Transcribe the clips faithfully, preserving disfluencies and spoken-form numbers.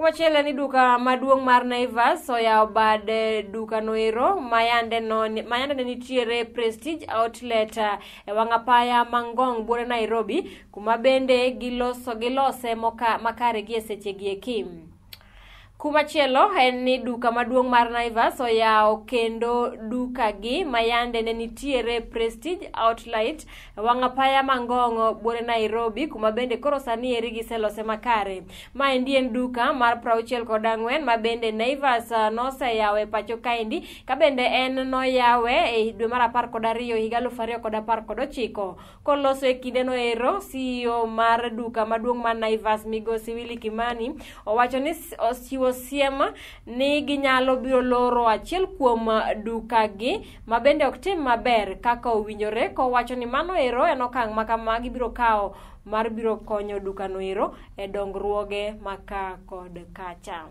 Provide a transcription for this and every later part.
Kumachielo ni duka maduong' mar Naivas oyawo bad duka noero mayande no mayande ne nitiere Prestige Outlet e wang'apaya Mangong buore Nairobi, kuma bende giloso gilose moka makare gi sechegi eki. Kumachielo en ni duka maduong' mar Naivas oyawo kendo duka gi mayande ne nitiere Prestige Outlet wang'apaya Mangong buore Nairobi, kuma bende koro sani eri giselose makare. Ma endi en duka mar prauchiel kod ang'wen ma bende Naivas uh, noseyawe e pacho kaendi, ka bende en noyawe e dwe mar apar kod ariyo higa aluf ariyo kod apar kod ochiko. Koloso e kinde no ero, C E O mar duka maduong' mar Naivas Migosi Willy Kimani owacho ni osiwo siema ni ginyalo biro loro achiel kuom duka gi ma bende ok tim maber kaka owinjore, kowacho ni mano ero en okang' ma kama gibiro kawo mar biro konyo duka no ero e dongruoge maka kod kacha.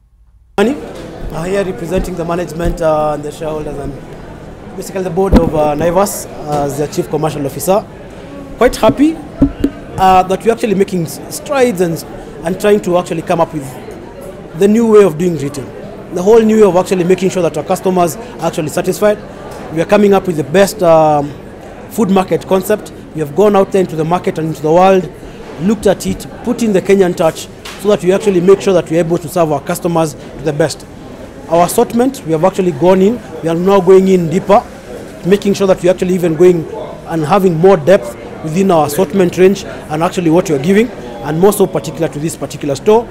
Uh, here representing the management uh, and the shareholders and basically the board of uh, Naivas uh, as the chief commercial officer. Quite happy uh, that we're actually making strides and, and trying to actually come up with the new way of doing retail. The whole new way of actually making sure that our customers are actually satisfied. We are coming up with the best um, food market concept. We have gone out there into the market and into the world, looked at it, put in the Kenyan touch so that we actually make sure that we are able to serve our customers to the best. Our assortment, we have actually gone in, we are now going in deeper, making sure that we are actually even going and having more depth within our assortment range and actually what we are giving, and more so particular to this particular store.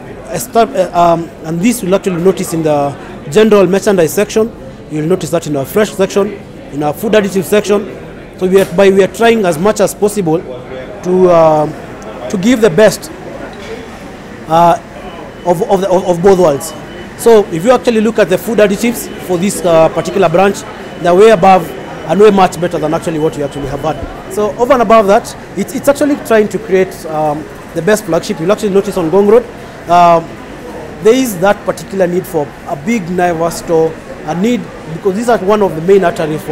Um, and this will actually notice in the general merchandise section. You'll notice that in our fresh section, in our food additive section. So we are, by we are trying as much as possible to um, to give the best uh, of of, the, of of both worlds. So if you actually look at the food additives for this uh, particular branch, they're way above and way much better than actually what we actually have had. So over and above that, it's it's actually trying to create um, the best flagship. You'll actually notice on Ngong Road. Um, there is that particular need for a big Naivas store, a need because these are one of the main arteries for